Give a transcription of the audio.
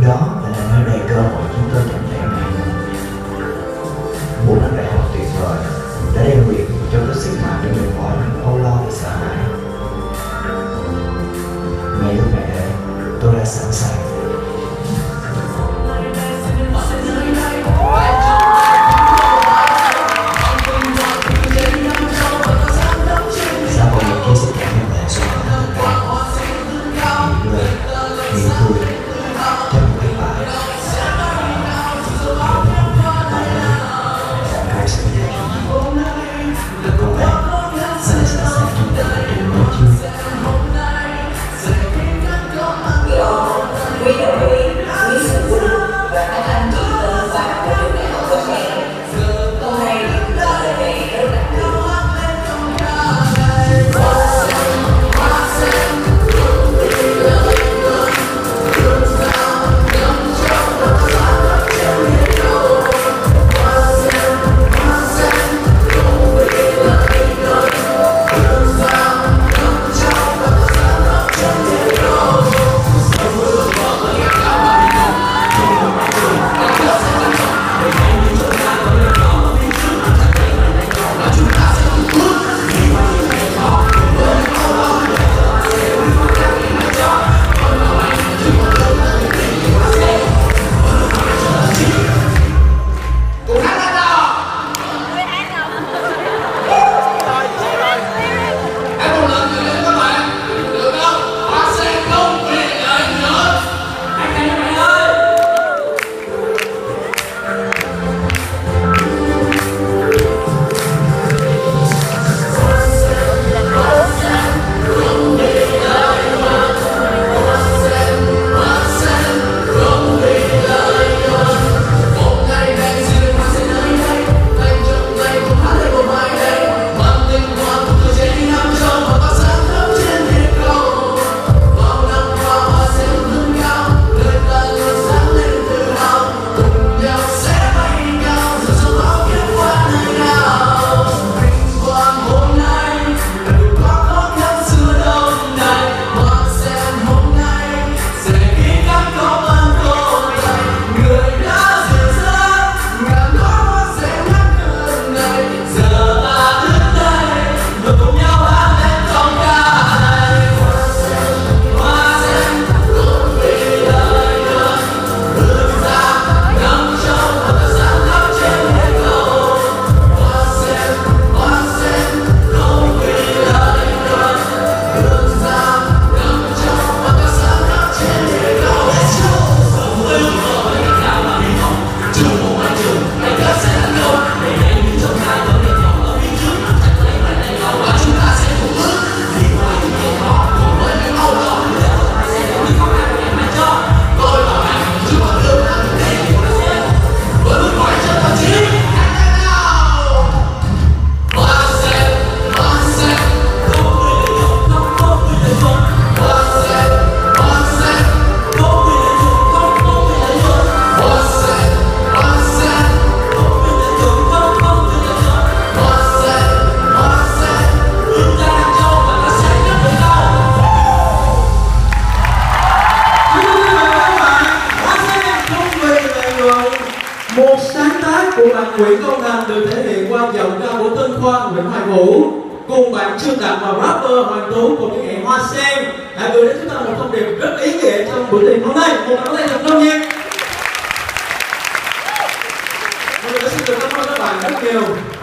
đó là nơi đầy cơ hội chúng tôi cảm thấy mình một năm đại học tuyệt vời đã rèn luyện cho tôi sức mạnh để vượt khỏi những âu lo và sợ hãi. Ngay lúc này đây, tôi đã sẵn sàng. Sau một những chia sẻ cảm nhận số niềm vui trong một cái bài cái sự hiện diện và có lẽ bạn đã sẵn sàng trong cuộc hành trình mới chưa? Quý đồng ý, quý sự quý và các anh chị tân và của trường đại học Bến Tre. Hôm nay là ngày rất đặc biệt. Một sáng tác của bạn Nguyễn Công Thành được thể hiện qua giọng ca của Tân Khoa Nguyễn Hoài Vũ cùng bạn Trương Đặng và rapper Hoàng Tú cùng với nghệ Hoa Sen đã gửi đến chúng ta một thông điệp rất ý nghĩa trong buổi tiệc hôm nay. Một bạn lên thật đông nha. Mình đã xin được cảm ơn các bạn rất nhiều.